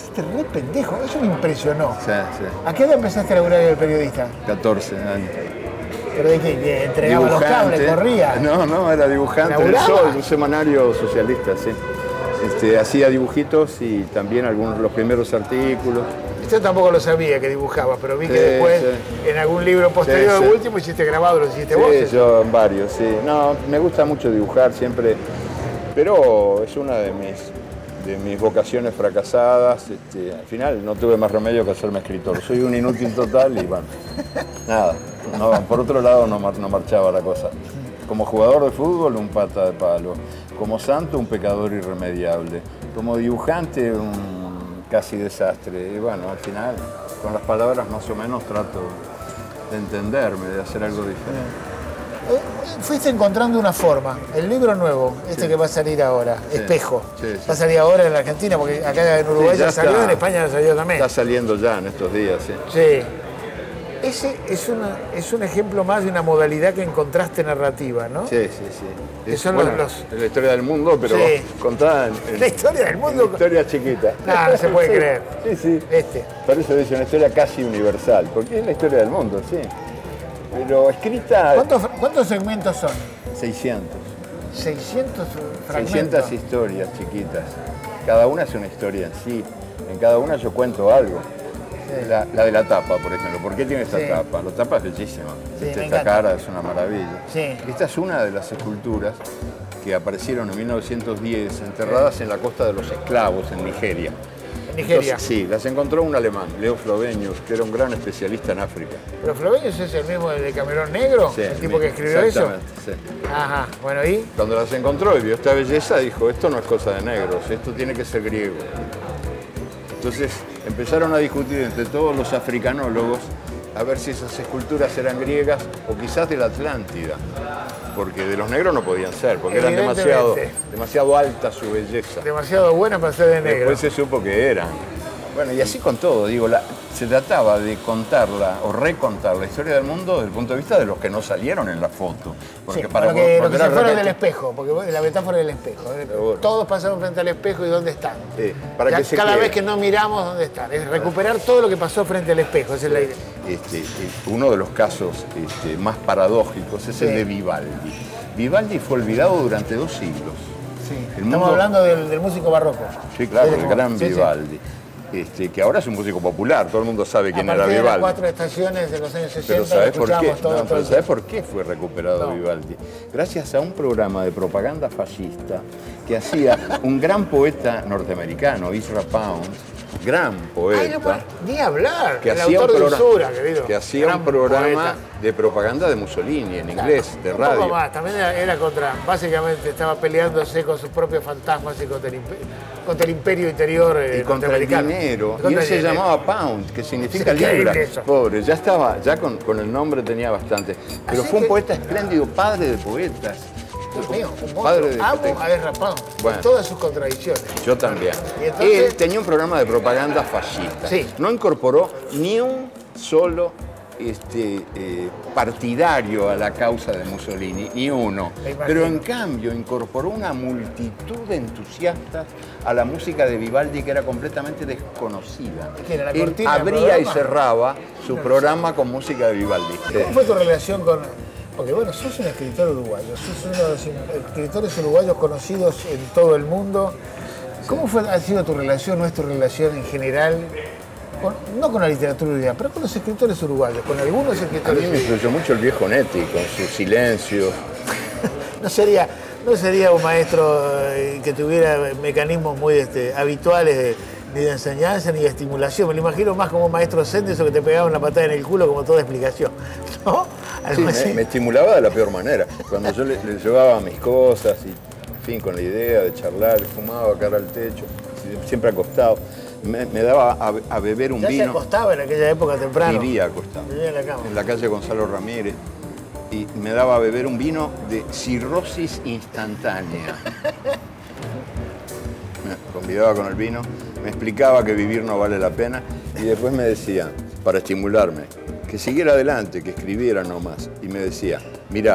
naciste re pendejo, eso me impresionó. Sí, sí. ¿A qué edad empezaste a laburar de periodista? 14 años. ¿Pero de qué? ¿Que entregaba los cables, corría? No, era dibujante del ¿Laburaba? Sol, un semanario socialista, sí. Hacía dibujitos y también algunos de los primeros artículos. Yo tampoco lo sabía que dibujabas, pero vi que Sí, después, sí. en algún libro posterior, Sí, el sí. último, hiciste grabado, lo hiciste Sí, vos. yo en varios, sí. No, me gusta mucho dibujar siempre, pero es una de mis vocaciones fracasadas. Al final no tuve más remedio que hacerme escritor. Soy un inútil total y bueno, nada. No, por otro lado no marchaba la cosa. Como jugador de fútbol, un pata de palo. Como santo, un pecador irremediable. Como dibujante, un casi desastre. Y bueno, al final, con las palabras más o menos trato de entenderme, de hacer algo diferente. Fuiste encontrando una forma. El libro nuevo, Sí. que va a salir ahora, Sí. Espejo. Sí, sí. Va a salir ahora en la Argentina, porque acá en Uruguay Sí, ya ya salió, está. en España ya salió también. Está saliendo ya en estos días, sí. Sí. Ese es un ejemplo más de una modalidad que encontraste narrativa, ¿no? Sí, sí, sí. Que son bueno, los- es la historia del mundo, pero Sí. contada en La historia del mundo. una historia chiquita. No se puede Sí, creer. Sí, sí. Por eso dice una historia casi universal, porque es la historia del mundo, sí. Pero escrita... ¿Cuántos segmentos son? 600. 600 fragmentos. 600 historias chiquitas. Cada una es una historia en sí. En cada una yo cuento algo. Sí. La de la tapa, por ejemplo. ¿Por qué tiene esta Sí. tapa? La tapa es bellísima. Sí, me Esta encanta. cara es una maravilla. Sí. Esta es una de las esculturas que aparecieron en 1910 enterradas en la costa de los esclavos en Nigeria. En Nigeria. Entonces, sí, las encontró un alemán, Leo Flovenius, que era un gran especialista en África. ¿Pero Flovenius es el mismo de Camerón Negro? Sí, ¿El tipo que escribió eso? exactamente, sí. Ajá, bueno, ¿y? Cuando las encontró y vio esta belleza, dijo, esto no es cosa de negros, esto tiene que ser griego. Entonces empezaron a discutir entre todos los africanólogos a ver si esas esculturas eran griegas o quizás de la Atlántida, porque de los negros no podían ser, porque eran Evidentemente. demasiado alta su belleza. Demasiado buena para ser de negro. Después se supo que eran. Bueno, y así con todo, digo, se trataba de contarla o recontar la historia del mundo desde el punto de vista de los que no salieron en la foto. Porque Sí, los que volver se a fueron del repetir- espejo, porque la metáfora del espejo. Seguro. Todos pasaron frente al espejo y ¿dónde están? Sí, para Ya que se cada quede. vez que no miramos, ¿dónde están? Es recuperar todo lo que pasó frente al espejo, esa es la idea. Uno de los casos más paradójicos es Sí. el de Vivaldi. Vivaldi fue olvidado durante 2 siglos. Sí. El Estamos mundo- hablando del músico barroco. Sí, claro, Desde el como- gran sí, sí. Vivaldi. Que ahora es un músico popular, todo el mundo sabe quién A era partir de las Vivaldi. 4 estaciones de los años 60 Pero ¿sabes por qué? escuchábamos todo, No, todo pero el ¿sabes tiempo. por qué fue recuperado No. Vivaldi? Gracias a un programa de propaganda fascista que hacía un gran poeta norteamericano, Ezra Pound, gran Ay, no, poeta, ni hablar, que el hacía autor un de programa, Usura, querido. que hacía Gran un programa poeta. de propaganda de Mussolini en inglés, de Un poco radio. más, también era contra, básicamente estaba peleándose con sus propios fantasmas y contra el imperio interior Y contra el norteamericano. dinero. Contra Y él el se dinero. llamaba Pound, que significa Es increíble libra. eso. Pobre, ya estaba, ya con el nombre tenía bastante. Pero Así fue un que- poeta espléndido, padre de poetas. Dios mío, un monstruo. Padre de- Amo a Ezra Pound, Bueno. con todas sus contradicciones. Yo también. Y entonces- Él tenía un programa de propaganda fascista. Sí. No incorporó ni un solo partidario a la causa de Mussolini, ni uno. Me imagino. Pero en cambio incorporó una multitud de entusiastas a la música de Vivaldi que era completamente desconocida. ¿Qué era, la Él cortina del abría y programa? cerraba su programa con música de Vivaldi. ¿Cómo fue tu relación con...? Porque bueno, sos un escritor uruguayo, sos uno de los escritores uruguayos conocidos en todo el mundo. ¿Cómo ha sido tu relación, no es tu relación en general, no con la literatura uruguaya, pero con los escritores uruguayos, con algunos A mí escritores me uruguayos? influyó mucho el viejo Netti con sus silencios. No sería un maestro que tuviera mecanismos muy habituales ni de enseñanza ni de estimulación. Me lo imagino más como un maestro zen de eso que te pegaba una patada en el culo como toda explicación. ¿No? Sí, Algo así. me estimulaba de la peor manera. Cuando yo le llevaba mis cosas y, en fin, con la idea de charlar, fumaba cara al techo, siempre acostado, me daba a beber un Ya se vino. acostaba en aquella época temprano. Vivía acostado. Vivía en la cama. En la calle Gonzalo Ramírez. Y me daba a beber un vino de cirrosis instantánea. Me convidaba con el vino, me explicaba que vivir no vale la pena y después me decía, para estimularme, que siguiera adelante, que escribiera nomás. Y me decía, mirá,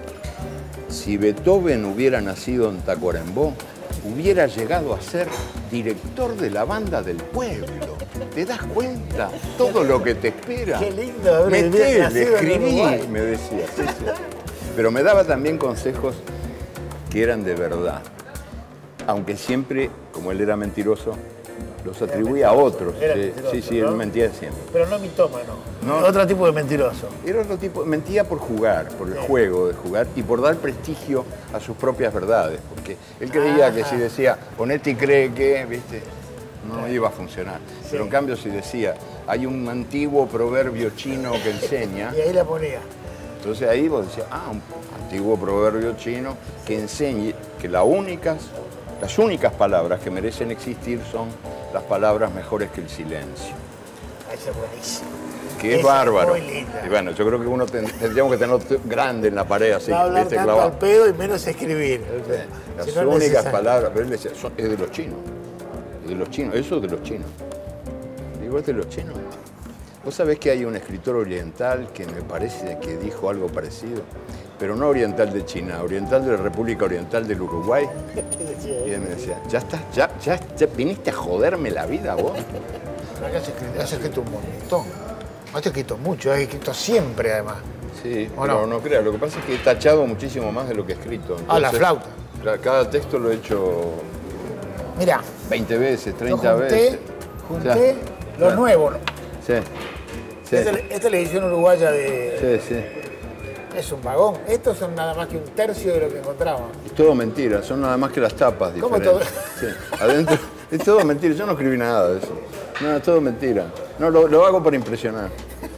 si Beethoven hubiera nacido en Tacuarembó, hubiera llegado a ser director de la banda del pueblo. ¿Te das cuenta? Todo lo que te espera. Qué lindo haber Metele, nacido en Uruguay. escribí, me decía. Sí, sí. Pero me daba también consejos que eran de verdad. Aunque siempre, como él era mentiroso, los atribuía a otros. Era Sí, mentiroso, sí, sí, ¿no? él mentía siempre. Pero no mitómano. No. Otro tipo de mentiroso. Era otro tipo, mentía por jugar, por el juego de jugar y por dar prestigio a sus propias verdades. Porque él creía que si decía, Onetti cree que, ¿viste? No iba a funcionar. Pero en cambio si decía, hay un antiguo proverbio chino que enseña, Y ahí la ponía. entonces ahí vos decías, un antiguo proverbio chino que enseñe que las únicas palabras que merecen existir son las palabras mejores que el silencio. Esa es buenísima. Que es Esa bárbaro. muy linda. Y bueno, yo creo que uno tendríamos que tenerlo grande en la pared así, No hablar ¿viste? tanto Clavado. al pedo y menos escribir. Las Si no es únicas necesario. palabras, pero él decía, es de los chinos. Es de los chinos, eso es de los chinos. Digo, es de los chinos. Vos sabés que hay un escritor oriental que me parece que dijo algo parecido, pero no oriental de China, oriental de la República Oriental del Uruguay. Y él me decía, ya estás, ya viniste a joderme la vida vos. Acá has escrito un montón. Has escrito mucho, has escrito siempre además. Sí, ¿O pero no? no creas, lo que pasa es que he tachado muchísimo más de lo que he escrito. Ah, la Entonces, flauta. Cada texto lo he hecho Mirá, 20 veces, yo 30 veces. junté lo nuevo. ¿No? Sí, sí, Esta edición uruguaya de... sí, sí. Es un vagón. Estos son nada más que un tercio de lo que encontramos. Es todo mentira, son nada más que las tapas ¿Cómo diferentes. Sí, adentro es todo mentira, yo no escribí nada de eso. No, es todo mentira. No, lo hago para impresionar.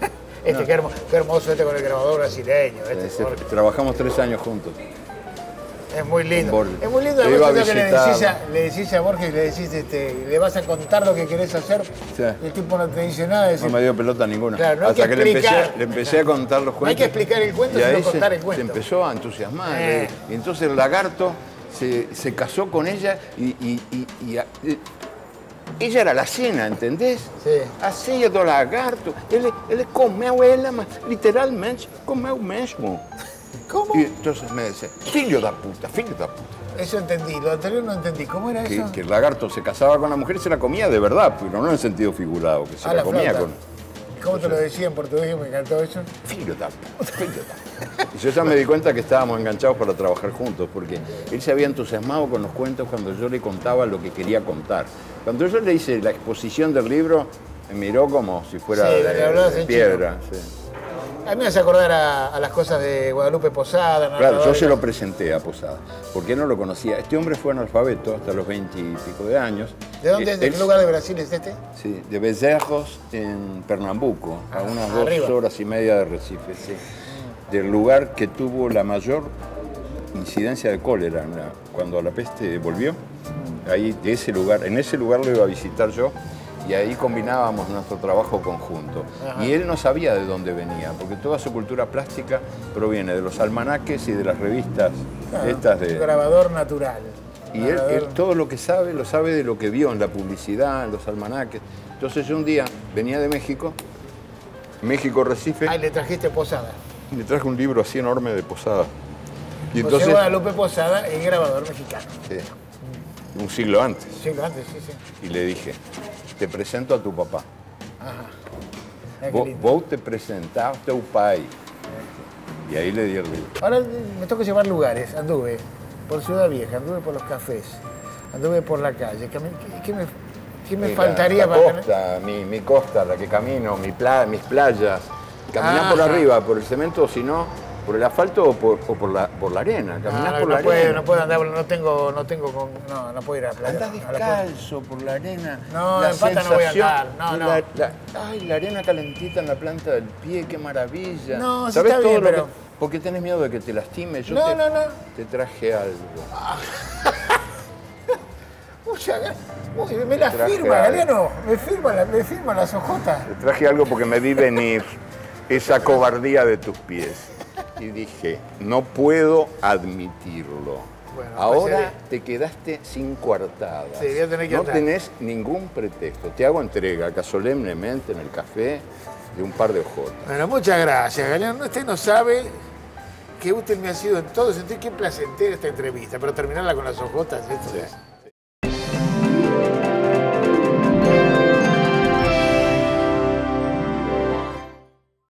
Qué hermoso este con el grabador brasileño. Trabajamos 3 años juntos. Es muy lindo. Con Borges. Es muy lindo Te iba a que visitar. le decís a Borges, le decís, le vas a contar lo que querés hacer. Sí. Y el tipo no te dice nada. No me dio pelota ninguna. Claro, no hay hasta que que le explicar. empecé a contar los cuentos. No hay que explicar el cuento, y sino ahí contar el se cuento. empezó a entusiasmar. Y entonces el lagarto se casó con ella y ella era la cena, ¿entendés? Sí. Así é do lagarto. Ele comeu ela, mas literalmente comeu mesmo. ¿Cómo? Y entonces me dice, filho da puta, filho da puta. Eso entendí, lo anterior no entendí. ¿Cómo era eso? Que el lagarto se casaba con la mujer y se la comía de verdad, pero no en sentido figurado, que se la comía flauta. con... ¿Cómo te lo decía en portugués? Me encantó eso. Filho da puta, filho da puta. Y yo ya me di cuenta que estábamos enganchados para trabajar juntos, porque él se había entusiasmado con los cuentos cuando yo le contaba lo que quería contar. Cuando yo le hice la exposición del libro, me miró como si fuera Sí, le hablabas de en piedra. Sí. A mí me hace acordar a las cosas de Guadalupe Posada. Claro, yo se lo presenté a Posada, porque no lo conocía. Este hombre fue analfabeto hasta los 20 y pico de años. ¿De dónde es? ¿De Él- qué lugar de Brasil es este? Sí, de Bezerros en Pernambuco, a unas 2 arriba. horas y media de Recife, sí. Del lugar que tuvo la mayor incidencia de cólera cuando la peste volvió. Ahí, de ese lugar, en ese lugar lo iba a visitar yo y ahí combinábamos nuestro trabajo conjunto. Ajá. Y él no sabía de dónde venía, porque toda su cultura plástica proviene de los almanaques y de las revistas estas Un de... grabador natural. Y él todo lo que sabe, lo sabe de lo que vio en la publicidad, en los almanaques. Entonces yo un día venía de México, Recife, Ay, le trajiste Posada. y me traje un libro así enorme de Posada. Y José entonces, Guadalupe Posada es grabador mexicano. sí, un siglo antes, Sí, antes, sí. y le dije, te presento a tu papá. Ajá. Mira qué lindo. Vos te presentás a tu pai. Y ahí le di el libro. Ahora me toca llevar lugares. Anduve por Ciudad Vieja, anduve por los cafés, anduve por la calle. ¿Qué me faltaría la para costa, mi costa, la que camino, mis playas. Caminar Ajá. por arriba, por el cemento, o si no, por el asfalto o por la arena. Caminar por la arena. No puedo andar, no puedo ir a la playa. Andás a la playa. descalzo por la arena. No, la en pata no voy a sensación andar, no. de ay, la arena calentita en la planta del pie, qué maravilla. No, sí ¿Sabés está todo bien, lo pero- que... ¿Por qué tenés miedo de que te lastime? Yo No. te traje algo. Uy, me la Traje firma, algo. Galeano. Me firma las ojotas. Te traje algo porque me vi venir esa cobardía de tus pies. Y dije, no puedo admitirlo. Bueno, Ahora pues, te quedaste sin coartada. Sí, voy a tener que no andar. tenés ningún pretexto. Te hago entrega acá solemnemente en el café de un par de ojotas. Bueno, muchas gracias, Galeano. Usted no sabe qué útil me ha sido en todo sentido, qué placentera esta entrevista, pero terminarla con las ojotas, esto es...